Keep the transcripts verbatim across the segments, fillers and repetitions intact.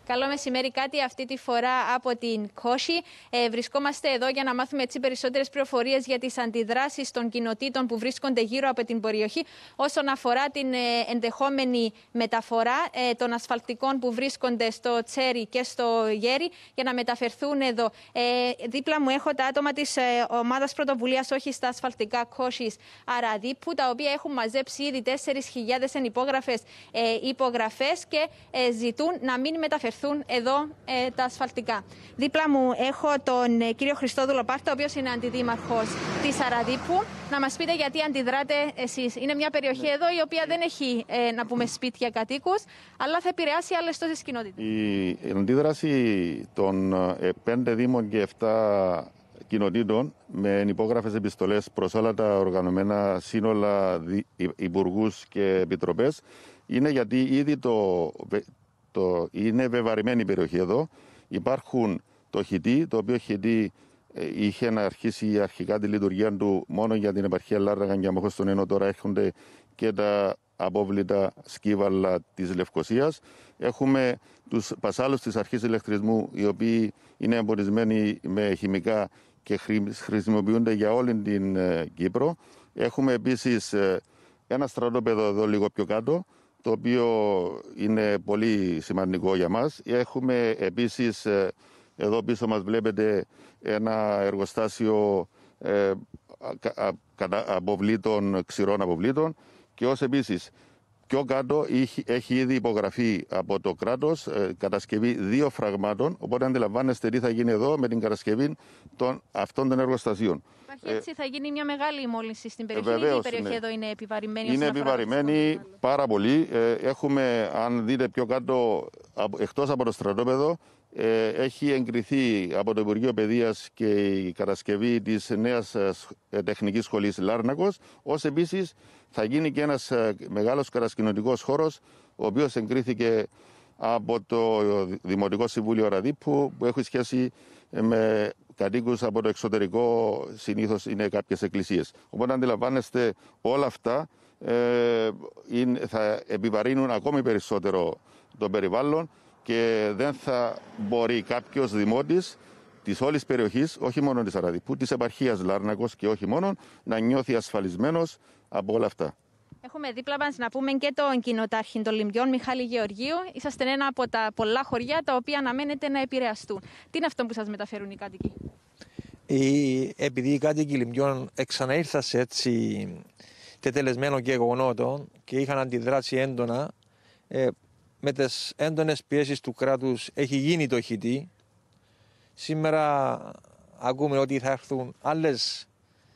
Καλό μεσημέρι, κάτι αυτή τη φορά από την Κόση. Ε, βρισκόμαστε εδώ για να μάθουμε έτσι περισσότερες πληροφορίες για τις αντιδράσεις των κοινοτήτων που βρίσκονται γύρω από την περιοχή όσον αφορά την ε, ενδεχόμενη μεταφορά ε, των ασφαλτικών που βρίσκονται στο Τσέρι και στο Γέρι για να μεταφερθούν εδώ. Ε, δίπλα μου έχω τα άτομα της ε, ομάδας πρωτοβουλίας Όχι στα ασφαλτικά Κόσης Αραδίππου, τα οποία έχουν μαζέψει ήδη τέσσερις χιλιάδες ενυπόγραφες ε, υπογραφές και ε, ζητούν να μην μεταφερθούν εδώ ε, τα ασφαλτικά. Δίπλα μου έχω τον ε, κύριο Χριστόδουλο Πάρτα, ο οποίος είναι αντιδήμαρχος της Αραδίππου. Να μας πείτε γιατί αντιδράτε εσείς. Είναι μια περιοχή ναι. εδώ η οποία δεν έχει ε, να πούμε σπίτια κατοίκους, αλλά θα επηρεάσει άλλες τόσες κοινότητες. Η αντίδραση των ε, πέντε δήμων και εφτά κοινοτήτων με υπόγραφες επιστολές προς όλα τα οργανωμένα σύνολα υπουργούς και επιτροπές είναι γιατί ήδη το Το, είναι βεβαρημένη η περιοχή εδώ. Υπάρχουν το Χιτί, το οποίο Χιτί ε, είχε να αρχίσει αρχικά τη λειτουργία του μόνο για την επαρχία Λάρνακα και Αμόχωστον, ενώ τώρα έρχονται και τα απόβλητα σκύβαλα της Λευκωσίας. Έχουμε τους πασάλους της αρχής ηλεκτρισμού, οι οποίοι είναι εμπορισμένοι με χημικά και χρησιμοποιούνται για όλη την ε, Κύπρο. Έχουμε επίσης ε, ένα στρατόπεδο εδώ λίγο πιο κάτω, το οποίο είναι πολύ σημαντικό για μας. Έχουμε επίσης, εδώ πίσω μας βλέπετε ένα εργοστάσιο ε, αποβλήτων, ξηρών αποβλήτων, και ως επίσης πιο κάτω έχει, έχει ήδη υπογραφεί από το κράτος ε, κατασκευή δύο φραγμάτων, οπότε αντιλαμβάνεστε τι θα γίνει εδώ με την κατασκευή των, αυτών των εργοστασίων. Έτσι θα γίνει μια μεγάλη μόλυνση στην περιοχή. Ε, βεβαίως, η περιοχή ναι. εδώ είναι επιβαρημένη. Είναι επιβαρημένη πάρα πολύ. Ε, έχουμε, αν δείτε πιο κάτω, εκτός από το στρατόπεδο, ε, έχει εγκριθεί από το Υπουργείο Παιδείας και η κατασκευή της νέας τεχνικής σχολής Λάρνακος, ως επίσης θα γίνει και ένας μεγάλος κατασκηνωτικός χώρος, ο οποίος εγκρίθηκε από το Δημοτικό Συμβούλιο Αραδίππου, που έχει σχέση με κατοίκους από το εξωτερικό, συνήθως είναι κάποιες εκκλησίες. Οπότε αντιλαμβάνεστε, όλα αυτά ε, είναι, θα επιβαρύνουν ακόμη περισσότερο το περιβάλλον και δεν θα μπορεί κάποιος δημότης της όλης περιοχής, όχι μόνο της Αραδίππου, της επαρχίας Λάρνακος και όχι μόνο, να νιώθει ασφαλισμένος από όλα αυτά. Έχουμε δίπλα μας να πούμε και τον κοινοτάρχη των Λιμπιών, Μιχάλη Γεωργίου. Είσαστε ένα από τα πολλά χωριά τα οποία αναμένεται να επηρεαστούν. Τι είναι αυτό που σας μεταφέρουν οι κάτοικοι? Η, επειδή οι κάτοικοι Λιμπιών ξαναήρθαν σε έτσι τετελεσμένο γεγονότο και είχαν αντιδράσει έντονα, ε, με τις έντονες πιέσεις του κράτους έχει γίνει το Χιτί. Σήμερα ακούμε ότι θα έρθουν άλλες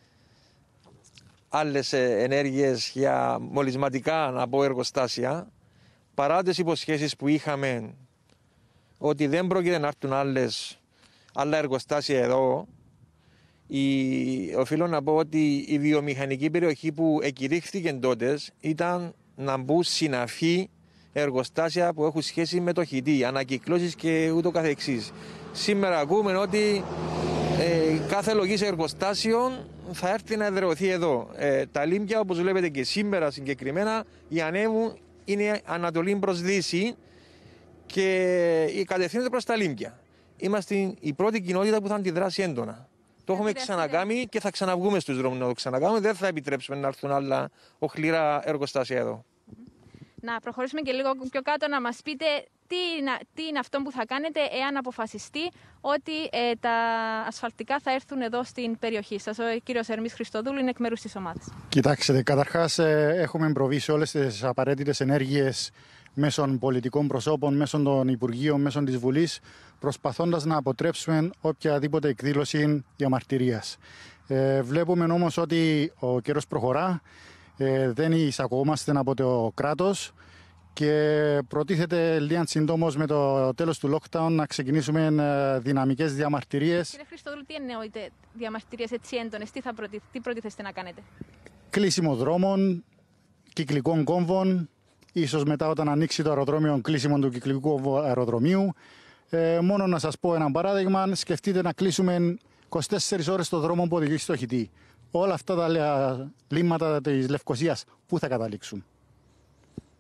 άλλες ενέργειες για μολυσματικά, να πω, εργοστάσια, παρά τις υποσχέσεις που είχαμε ότι δεν πρόκειται να έρθουν άλλες, άλλα εργοστάσια εδώ. Η, οφείλω να πω ότι η βιομηχανική περιοχή που εκηρύχθηκε τότε ήταν να μπουν συναφή εργοστάσια που έχουν σχέση με το Χιτί, ανακυκλώσεις και ούτω καθεξής. Σήμερα ακούμε ότι ε, κάθε λογής εργοστάσεων θα έρθει να εδραιωθεί εδώ. Ε, τα Λίμπια, όπως βλέπετε και σήμερα συγκεκριμένα, η ανέβου είναι ανατολή προς δύση και κατευθύνεται προς τα Λίμπια. Είμαστε η πρώτη κοινότητα που θα αντιδράσει έντονα. Το έχουμε ξανακάνει και θα ξαναβγούμε στους δρόμους να το ξανακάνουμε. Δεν θα επιτρέψουμε να έρθουν άλλα οχληρά εργοστάσια εδώ. Να προχωρήσουμε και λίγο πιο κάτω, να μας πείτε τι είναι, τι είναι αυτό που θα κάνετε εάν αποφασιστεί ότι ε, τα ασφαλτικά θα έρθουν εδώ στην περιοχή σας. Ο κύριος Ερμής Χριστοδούλου είναι εκ μέρους της ομάδας. Κοιτάξτε, καταρχάς ε, έχουμε προβεί σε όλες τις απαραίτητες ενέργειες μέσω πολιτικών προσώπων, μέσω των Υπουργείων, μέσω της Βουλής, προσπαθώντας να αποτρέψουμε οποιαδήποτε εκδήλωση διαμαρτυρίας. Ε, βλέπουμε όμως ότι ο καιρός προχωρά, ε, δεν εισακουόμαστε από το κράτος και προτίθεται λίγαν συντόμως με το τέλος του lockdown να ξεκινήσουμε δυναμικές διαμαρτυρίες. Κύριε Χριστοδούλου, τι εννοείται διαμαρτυρίες έτσι έντονες, τι, θα προτι... τι προτίθεστε να κάνετε? Κλείσιμο δρόμων, κυκλικών κόμβων, ίσως μετά όταν ανοίξει το αεροδρόμιο, κλείσιμο του κυκλικού αεροδρομίου. Ε, μόνο να σας πω ένα παράδειγμα, σκεφτείτε να κλείσουμε είκοσι τέσσερις ώρες στο δρόμο που οδηγεί στο Χιτί. Όλα αυτά τα λίμματα της Λευκωσίας πού θα καταλήξουν?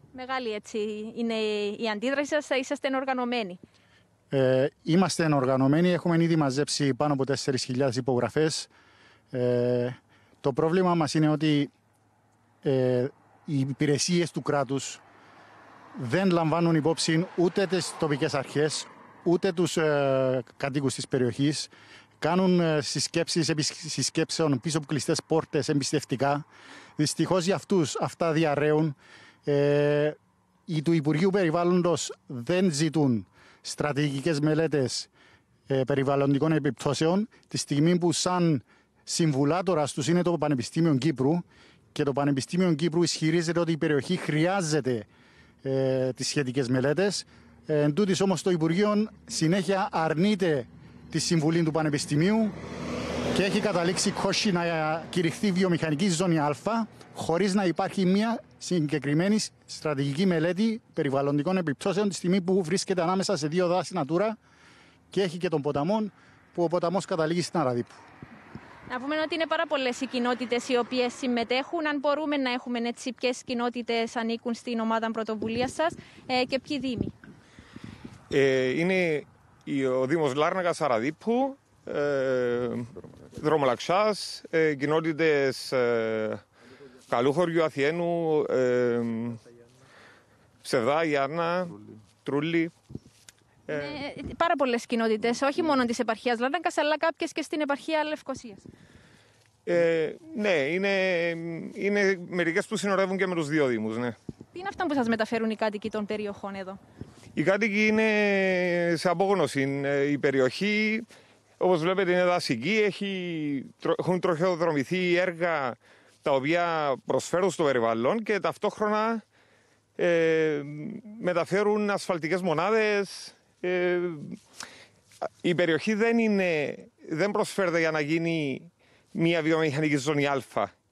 Μεγάλη έτσι είναι η αντίδραση σας, θα είσαστε οργανωμένοι. Ε, είμαστε οργανωμένοι, έχουμε ήδη μαζέψει πάνω από τέσσερις χιλιάδες υπογραφές. Ε, το πρόβλημα μας είναι ότι ε, οι υπηρεσίες του κράτους δεν λαμβάνουν υπόψη ούτε τις τοπικές αρχές, ούτε τους ε, κατοίκους της περιοχής. Κάνουν ε, συσκέψεις επί συσκέψεων πίσω από κλειστές πόρτες εμπιστευτικά. Δυστυχώς για αυτούς αυτά διαρρέουν. Ε, οι του Υπουργείου Περιβάλλοντος δεν ζητούν στρατηγικές μελέτες ε, περιβαλλοντικών επιπτώσεων, τη στιγμή που σαν συμβουλάτορας τους είναι το Πανεπιστήμιο Κύπρου και το Πανεπιστήμιο Κύπρου ισχυρίζεται ότι η περιοχή χρειάζεται ε, τις σχετικές μελέτες. Ε, εν τούτης όμως το Υπουργείο συνέχεια αρνείται τη συμβουλή του Πανεπιστημίου και έχει καταλήξει Κόχη να κηρυχθεί βιομηχανική ζώνη Α, χωρίς να υπάρχει μια συγκεκριμένη στρατηγική μελέτη περιβαλλοντικών επιπτώσεων, τη στιγμή που βρίσκεται ανάμεσα σε δύο δάση Natura και έχει και τον ποταμό, που ο ποταμός καταλήγει στην Αραδίππου. Να πούμε ότι είναι πάρα πολλές οι κοινότητες οι οποίες συμμετέχουν. Αν μπορούμε να έχουμε έτσι, ποιες κοινότητες ανήκουν στην ομάδα πρωτοβουλίας σας ε, και ποιοι δήμοι. Ε, είναι ο Δήμος Λάρνακας Αραδίππου, ε, Δρομολαξάς, ε, κοινότητες ε, Καλούχωριου, Αθιένου, ε, Ψευδά, Γιάννα, Τρούλη. Ε, πάρα πολλές κοινότητες, όχι μόνο της επαρχίας Λάρνακας, αλλά κάποιες και στην επαρχία Λευκωσίας. Ε, ναι, είναι, είναι μερικές που συνορεύουν και με τους δύο δήμους, ναι. Τι είναι αυτά που σας μεταφέρουν οι κάτοικοι των περιοχών εδώ? Οι κάτοικοι είναι σε απόγνωση. Η περιοχή, όπως βλέπετε, είναι δασική. Έχει, έχουν τροχιοδρομηθεί έργα τα οποία προσφέρουν στο περιβάλλον και ταυτόχρονα ε, μεταφέρουν ασφαλτικές μονάδες. Ε, η περιοχή δεν, είναι, δεν προσφέρεται για να γίνει μια βιομηχανική ζώνη Α.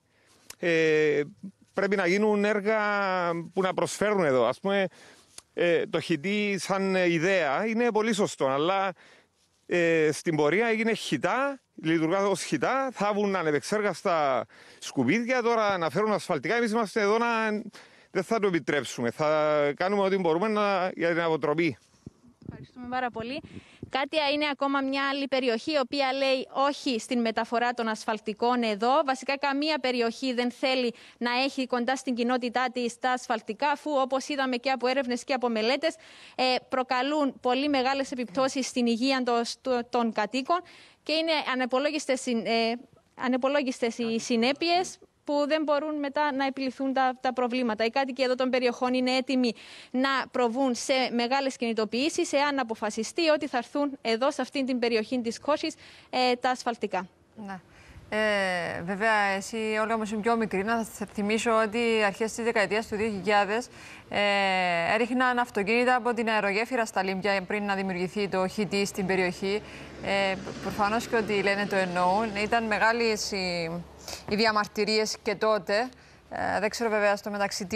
Ε, πρέπει να γίνουν έργα που να προσφέρουν εδώ. Ας πούμε, ε, το χιτί σαν ιδέα είναι πολύ σωστό, αλλά ε, στην πορεία έγινε χιτά, λειτουργά ως χιτά, θάβουν ανεπεξέργαστα σκουπίδια, τώρα να φέρουν ασφαλτικά. Εμείς είμαστε εδώ να δεν θα το επιτρέψουμε. Θα κάνουμε ό,τι μπορούμε να, για την αποτροπή. Ευχαριστούμε πάρα πολύ. Κάτια είναι ακόμα μια άλλη περιοχή η οποία λέει όχι στην μεταφορά των ασφαλτικών εδώ. Βασικά καμία περιοχή δεν θέλει να έχει κοντά στην κοινότητά της τα ασφαλτικά, αφού όπως είδαμε και από έρευνες και από μελέτες ε, προκαλούν πολύ μεγάλες επιπτώσεις στην υγεία των, των κατοίκων και είναι ανεπολόγιστες, ε, ανεπολόγιστες οι συνέπειες που δεν μπορούν μετά να επιληθούν τα, τα προβλήματα. Οι κάτοικοι εδώ των περιοχών είναι έτοιμοι να προβούν σε μεγάλες κινητοποιήσεις εάν αποφασιστεί ότι θα έρθουν εδώ σε αυτήν την περιοχή της Κόχης ε, τα ασφαλτικά. Ναι. Ε, βέβαια, εσύ Όλγα μου είσαι πιο μικρή, να θα θυμίσω ότι αρχές της δεκαετίας του δύο χιλιάδες ε, έριχναν αυτοκίνητα από την αερογέφυρα στα Λίμπια πριν να δημιουργηθεί το χιτί στην περιοχή. Ε, προφανώς και ότι λένε το εννοούν. Ήταν μεγάλες οι, οι διαμαρτυρίες και τότε. Ε, δεν ξέρω βέβαια στο μεταξύ